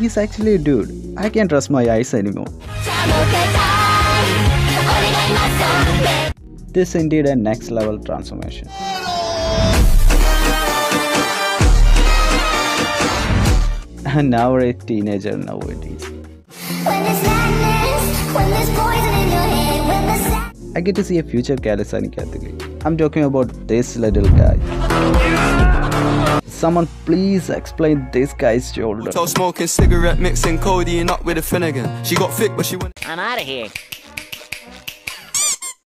he's actually a dude. I can't trust my eyes anymore. This indeed a next level transformation. And now we're a teenager nowadays. I get to see a future Kalisani Catholic. I'm talking about this little guy. Someone please explain this guy's shoulder. Smoking cigarette, mixing codeine up with a Finnegan. She got thick but she went. I'm out of here.